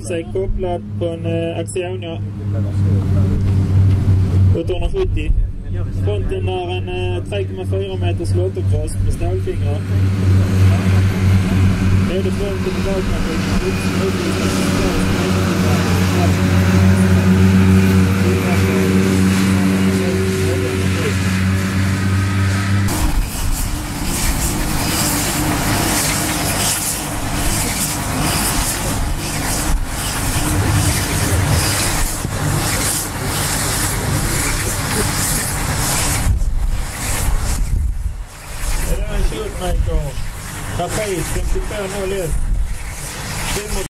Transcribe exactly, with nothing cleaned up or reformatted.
sig kopplad på en eh, Axionia åttahundrasjuttio. Fronten har en eh, tre komma fyra meters lotterkross med stålfingrar. Både front och bakmaskin. Shootmaker. Trafik femtiotvå noll ett.